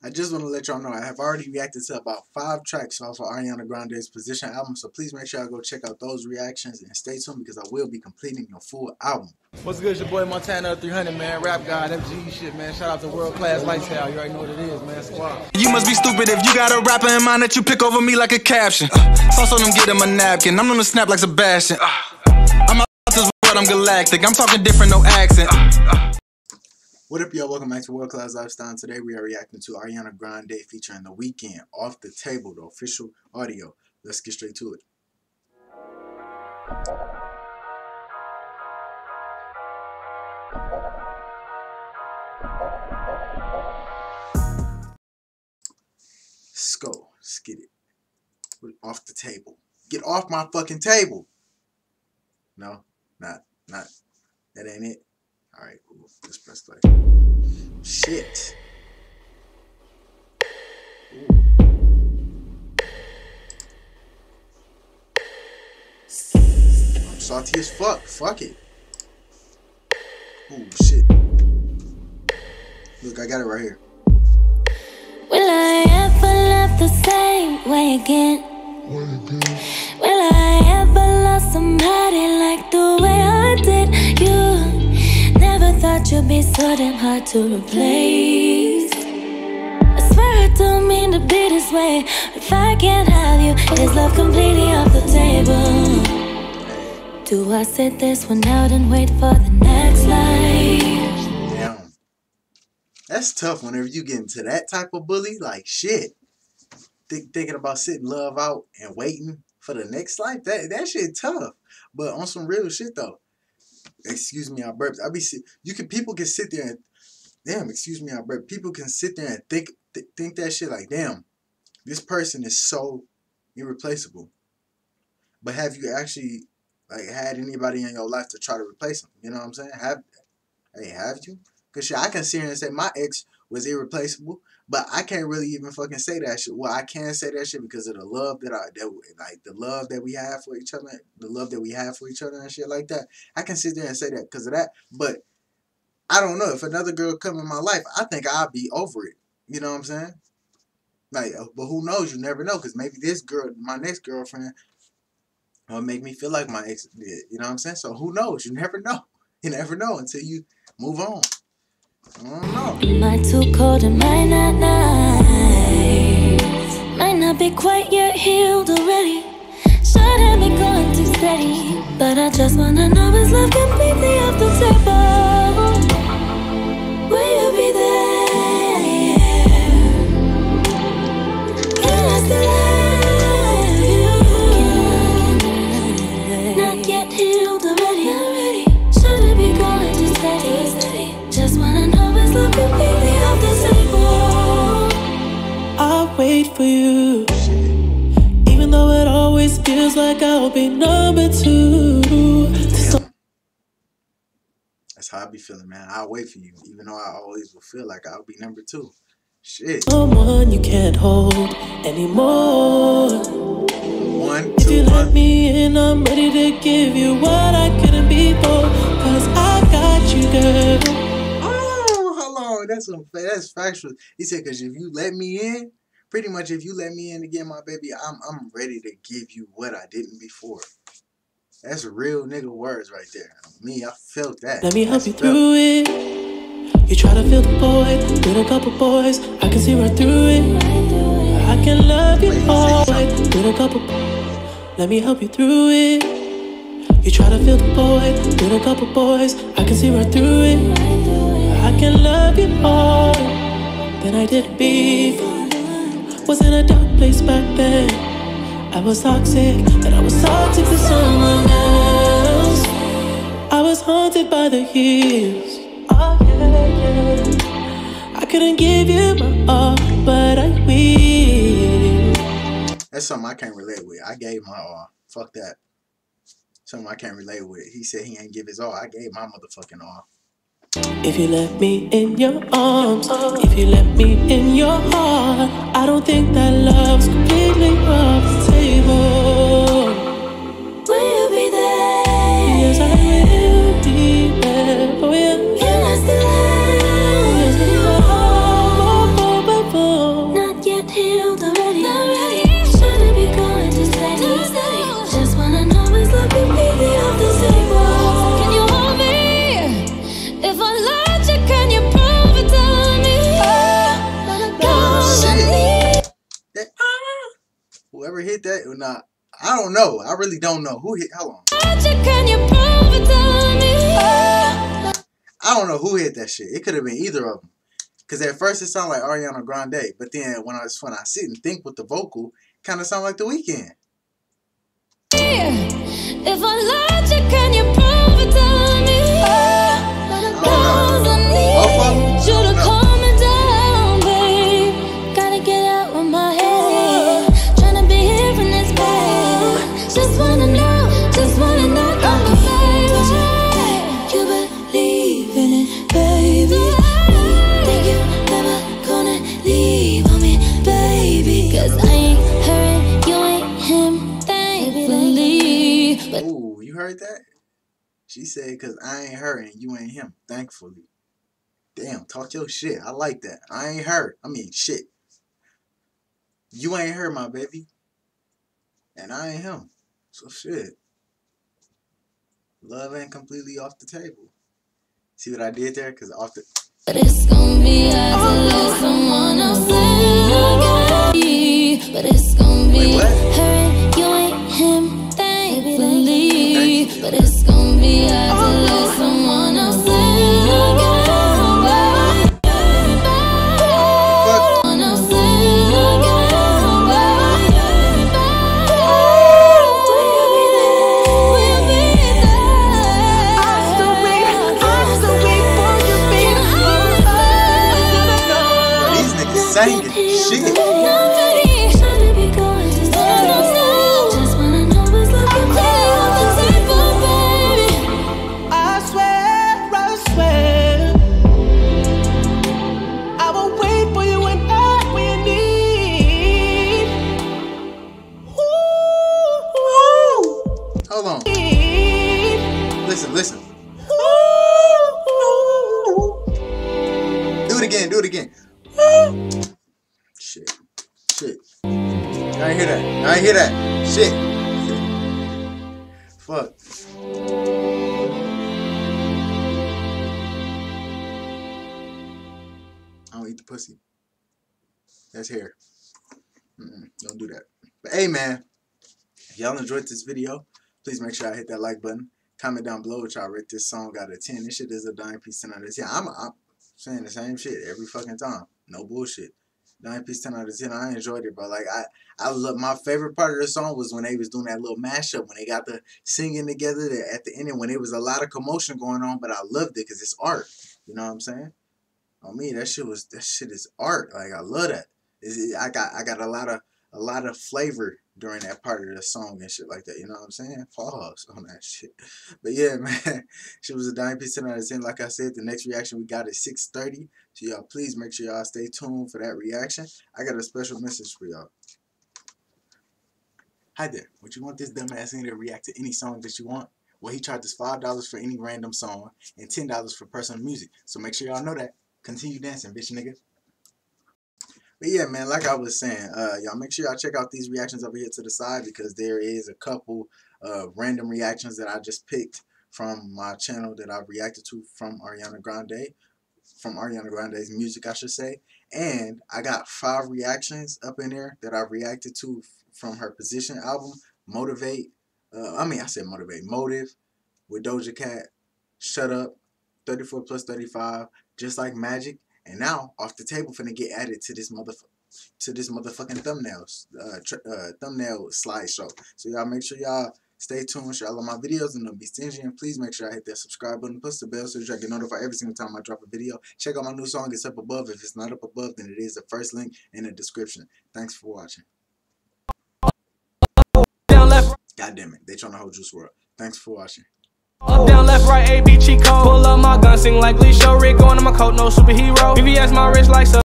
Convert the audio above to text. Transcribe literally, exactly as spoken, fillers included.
I just want to let y'all know I have already reacted to about five tracks off of Ariana Grande's Position album, so please make sure y'all go check out those reactions and stay tuned because I will be completing your full album. What's good? It's your boy Montana three hundred, man. Rap God, F G shit, man. Shout out to World Class Lifestyle. You already know what it is, man. Squad. You must be stupid if you got a rapper in mind that you pick over me like a caption. Uh, sauce on them, get him a napkin. I'm gonna snap like Sebastian. Uh, I'm out this world, I'm galactic. I'm talking different, no accent. Uh, uh. What up, y'all? Welcome back to World Class Lifestyle. Today we are reacting to Ariana Grande featuring The Weeknd, Off the Table, the official audio. Let's get straight to it. Let's go. Let's get it. Put it off the table. Get off my fucking table. No, not, not. That ain't it. All right, cool. Let's press play. Shit. Ooh. I'm salty as fuck. Fuck it. Ooh, shit. Look, I got it right here. Will I ever love the same way again? Will I ever love somebody like the way I did you? Never thought you'd be so damn hard to replace. I swear I don't mean to be this way. If I can't have you, is love completely off the table? Do I sit this one out and wait for the next life? Damn. That's tough whenever you get into that type of bully. Like, shit. Think, thinking about sitting love out and waiting for the next life. That, that shit tough. But on some real shit, though. Excuse me, I burped. I be sit. You can people can sit there and damn. Excuse me, I burped. People can sit there and think th think that shit like damn. This person is so irreplaceable. But have you actually like had anybody in your life to try to replace them? You know what I'm saying? Have hey, have you? Cause shit, I can sit here and say my ex was irreplaceable, but I can't really even fucking say that shit. Well, I can say that shit because of the love that I, that, like the love that we have for each other, the love that we have for each other and shit like that. I can sit there and say that because of that, but I don't know. If another girl come in my life, I think I'll be over it. You know what I'm saying? Like, but who knows? You never know, because maybe this girl, my next girlfriend, will make me feel like my ex did. You know what I'm saying? So who knows? You never know. You never know until you move on. I don't know. Am I too cold? Am I not nice? Might not be quite yet healed already. Should have been going too steady. But I just wanna know, is love completely off the table? Will you be there? Can I still have you? Not yet healed already. Should have been going too steady. Just wanna know, is love completely off the table? I'll wait for you, even though it always feels like I'll be number two. That's how I be feeling, man. I'll wait for you, even though I always will feel like I'll be number two. Shit. Someone you can't hold anymore. One, if two, you one. let me in, I'm ready to give you what I couldn't before. Cause I got you, girl. That's some, that's factual. He said, "Cause if you let me in, pretty much if you let me in to get my baby, I'm I'm ready to give you what I didn't before." That's real nigga words right there. Me, I felt that. Let me help that's you through it. You try to fill the void with a couple boys. I can see right through it. I can love you all with a couple. Let me help you through it. You try to fill the void with a couple boys. I can see right through it. I can love you more than I did before. Was in a dark place back then. I was toxic, but I was toxic to someone else. I was haunted by the years. Oh yeah, yeah. I couldn't give you my all, but I will. That's something I can't relate with. I gave my all. Fuck that. Something I can't relate with. He said he ain't give his all. I gave my motherfucking all. If you let me in your arms, if you let me in your heart, I don't think that love's completely off the table. Will you be there? Yes, I will be there. Oh yeah. Can I still have yes, you? oh, oh, oh, oh, oh. hit that? Nah, I don't know. I really don't know who hit. Hold on. I don't know who hit that shit. It could have been either of them. Cause at first it sounded like Ariana Grande, but then when I when I sit and think with the vocal, it kind of sound like The Weeknd. If I lied, you can you prove it to me? I need you to calm me down, babe. Gotta get out of my head. Tryna be here from this bed. Just wanna know, just wanna know, I'm a baby. You believe in it, baby. Think you never gonna leave on me, baby? Cause I ain't hurt, you ain't him, thankfully. But ooh, you heard that? She said, cause I ain't her and you ain't him, thankfully. Damn, talk your shit. I like that. I ain't her. I mean, shit. You ain't her, my baby. And I ain't him. So shit. Love ain't completely off the table. See what I did there? Cause off the... But it's gonna be hard to let someone else in. But it's gonna be her and you ain't him, thankfully. But it's gonna be hard to let someone else in. Singing shit. I swear, I swear, I will wait for you whenever you need. Ooh, hold on. Listen, listen. Do it again, do it again. Shit. Shit. I ain't hear that. I ain't hear that. Shit. Fuck. I don't eat the pussy. That's hair. Mm-mm, don't do that. But hey, man. If y'all enjoyed this video, please make sure I hit that like button. Comment down below what y'all rate this song out of ten. This shit is a dime piece ten out of ten. I'm, I'm saying the same shit every fucking time. No bullshit. nine piece ten out of ten. I enjoyed it, bro. Like I, I love my favorite part of the song was when they was doing that little mashup when they got the singing together at the end and when there was a lot of commotion going on. But I loved it because it's art. You know what I'm saying? On me, that shit was that shit is art. Like I love that. It, I got I got a lot of a lot of flavor during that part of the song and shit like that. You know what I'm saying? Pause on that shit. But yeah, man, she was a dime piece ten out of ten. Like I said, the next reaction we got is six thirty. So y'all, please make sure y'all stay tuned for that reaction. I got a special message for y'all. Hi there. Would you want this dumbass nigga to react to any song that you want? Well, he charges five dollars for any random song and ten dollars for personal music. So make sure y'all know that. Continue dancing, bitch nigga. But yeah, man, like I was saying, uh, y'all make sure y'all check out these reactions over here to the side because there is a couple uh, random reactions that I just picked from my channel that I've reacted to from Ariana Grande, from Ariana Grande's music, I should say. And I got five reactions up in there that I've reacted to from her Position album, Motivate. Uh, I mean, I said Motivate, Motive with Doja Cat, Shut Up, thirty-four plus thirty-five, Just Like Magic. And now, Off the Table finna get added to this motherfucker, to this motherfucking thumbnails, uh, uh, thumbnail slideshow. So y'all make sure y'all stay tuned. Share all of my videos and don't be stingy. And please make sure I hit that subscribe button, push the bell so that you get notified every single time I drop a video. Check out my new song. It's up above. If it's not up above, then it is the first link in the description. Thanks for watching. God damn it, they trying to hold Juice world. Thanks for watching. Up, down, left, right, A, B, cheat code. Pull up my gun, sing like Lee Show. Rick going on my coat, no superhero. B B S my wrist like so.